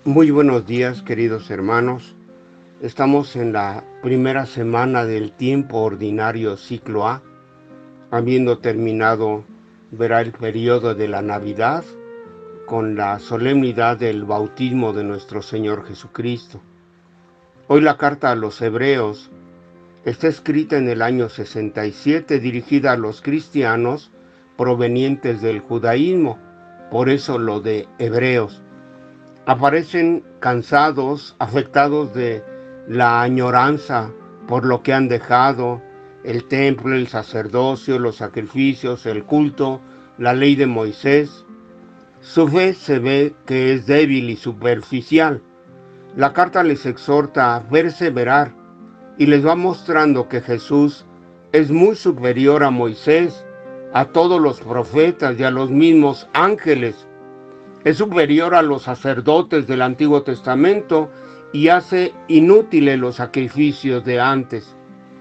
Muy buenos días, queridos hermanos. Estamos en la primera semana del tiempo ordinario ciclo A, habiendo terminado, verá el periodo de la Navidad con la solemnidad del bautismo de nuestro Señor Jesucristo. Hoy la carta a los Hebreos está escrita en el año 67, dirigida a los cristianos provenientes del judaísmo, por eso lo de Hebreos. Aparecen cansados, afectados de la añoranza por lo que han dejado, el templo, el sacerdocio, los sacrificios, el culto, la ley de Moisés. Su fe se ve que es débil y superficial. La carta les exhorta a perseverar y les va mostrando que Jesús es muy superior a Moisés, a todos los profetas y a los mismos ángeles. Es superior a los sacerdotes del Antiguo Testamento y hace inútiles los sacrificios de antes.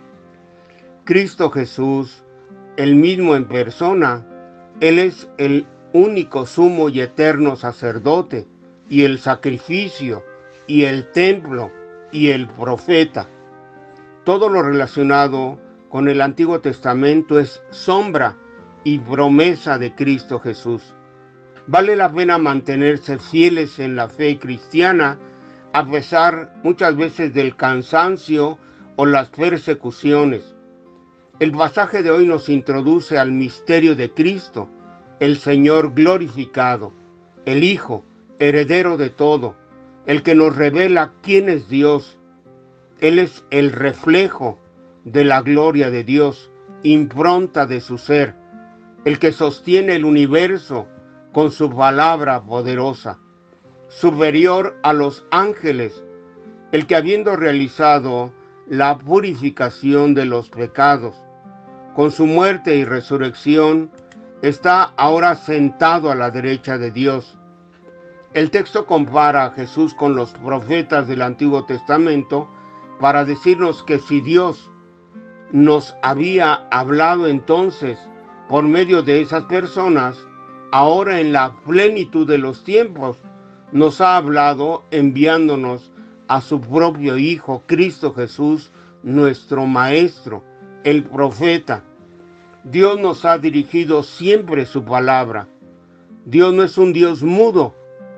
Cristo Jesús, el mismo en persona, Él es el único sumo y eterno sacerdote, y el sacrificio, y el templo, y el profeta. Todo lo relacionado con el Antiguo Testamento es sombra y promesa de Cristo Jesús. Vale la pena mantenerse fieles en la fe cristiana a pesar muchas veces del cansancio o las persecuciones. El pasaje de hoy nos introduce al misterio de Cristo, el Señor glorificado, el Hijo, heredero de todo, el que nos revela quién es Dios. Él es el reflejo de la gloria de Dios, impronta de su ser, el que sostiene el universo con su palabra poderosa, superior a los ángeles, el que habiendo realizado la purificación de los pecados, con su muerte y resurrección, está ahora sentado a la derecha de Dios. El texto compara a Jesús con los profetas del Antiguo Testamento para decirnos que si Dios nos había hablado entonces por medio de esas personas, ahora en la plenitud de los tiempos, nos ha hablado enviándonos a su propio Hijo, Cristo Jesús, nuestro Maestro, el profeta. Dios nos ha dirigido siempre su palabra. Dios no es un Dios mudo,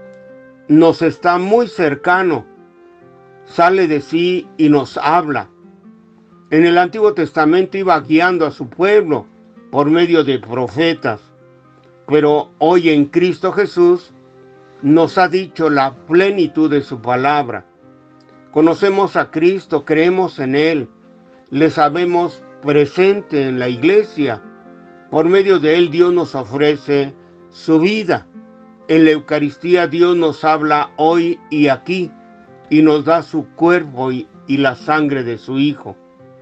nos está muy cercano, sale de sí y nos habla. En el Antiguo Testamento iba guiando a su pueblo por medio de profetas. Pero hoy en Cristo Jesús nos ha dicho la plenitud de su palabra. Conocemos a Cristo, creemos en Él, le sabemos presente en la iglesia. Por medio de Él Dios nos ofrece su vida. En la Eucaristía Dios nos habla hoy y aquí y nos da su cuerpo y la sangre de su Hijo.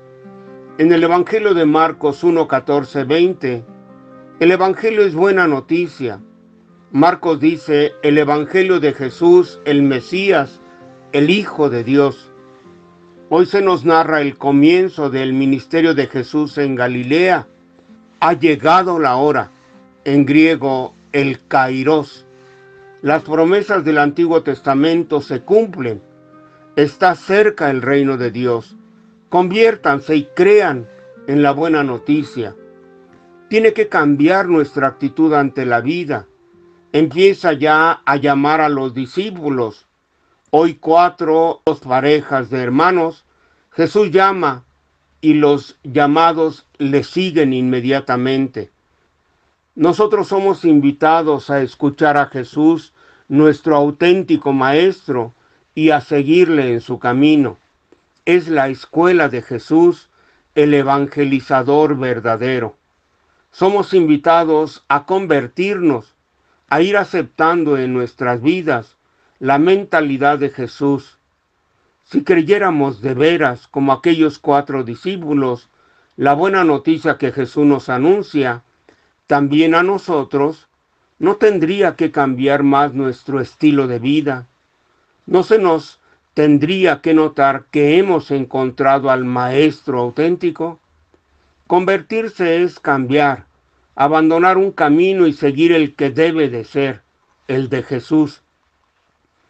En el Evangelio de Marcos 1, 14, 20, el Evangelio es buena noticia. Marcos dice, el Evangelio de Jesús, el Mesías, el Hijo de Dios. Hoy se nos narra el comienzo del ministerio de Jesús en Galilea. Ha llegado la hora, en griego, el kairos. Las promesas del Antiguo Testamento se cumplen. Está cerca el reino de Dios. Conviértanse y crean en la buena noticia. Tiene que cambiar nuestra actitud ante la vida. Empieza ya a llamar a los discípulos. Hoy 4 parejas de hermanos. Jesús llama y los llamados le siguen inmediatamente. Nosotros somos invitados a escuchar a Jesús, nuestro auténtico Maestro, y a seguirle en su camino. Es la escuela de Jesús, el evangelizador verdadero. Somos invitados a convertirnos, a ir aceptando en nuestras vidas la mentalidad de Jesús. Si creyéramos de veras, como aquellos 4 discípulos, la buena noticia que Jesús nos anuncia, también a nosotros, no tendría que cambiar más nuestro estilo de vida. No se nos tendría que notar que hemos encontrado al Maestro auténtico. Convertirse es cambiar, abandonar un camino y seguir el que debe de ser, el de Jesús.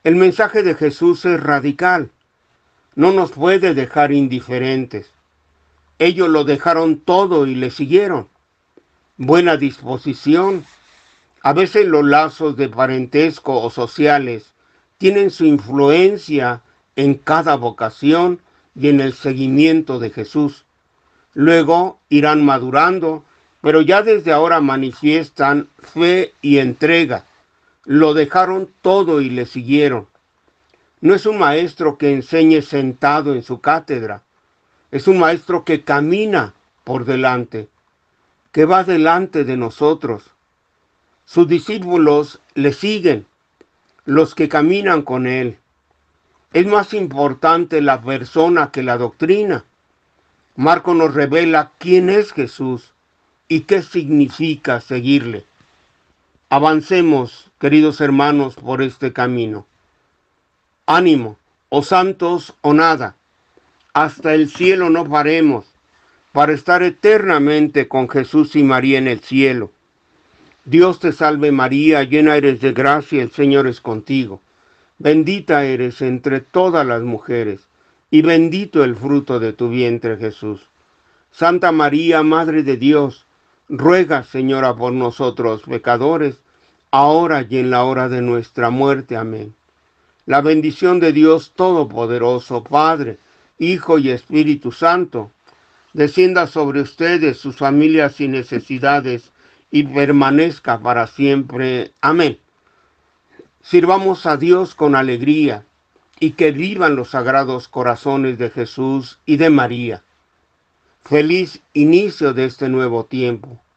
El mensaje de Jesús es radical. No nos puede dejar indiferentes. Ellos lo dejaron todo y le siguieron. Buena disposición. A veces los lazos de parentesco o sociales tienen su influencia en cada vocación y en el seguimiento de Jesús. Luego irán madurando, pero ya desde ahora manifiestan fe y entrega. Lo dejaron todo y le siguieron. No es un maestro que enseñe sentado en su cátedra. Es un maestro que camina por delante, que va delante de nosotros. Sus discípulos le siguen, los que caminan con él. Es más importante la persona que la doctrina. Marcos nos revela quién es Jesús y qué significa seguirle. Avancemos, queridos hermanos, por este camino. Ánimo, o santos o nada. Hasta el cielo no paremos, para estar eternamente con Jesús y María en el cielo. Dios te salve María, llena eres de gracia, el Señor es contigo. Bendita eres entre todas las mujeres, y bendito el fruto de tu vientre, Jesús. Santa María, Madre de Dios, ruega, Señora, por nosotros pecadores, ahora y en la hora de nuestra muerte. Amén. La bendición de Dios Todopoderoso, Padre, Hijo y Espíritu Santo, descienda sobre ustedes, sus familias y necesidades, y permanezca para siempre. Amén. Sirvamos a Dios con alegría, y que vivan los sagrados corazones de Jesús y de María. Feliz inicio de este nuevo tiempo.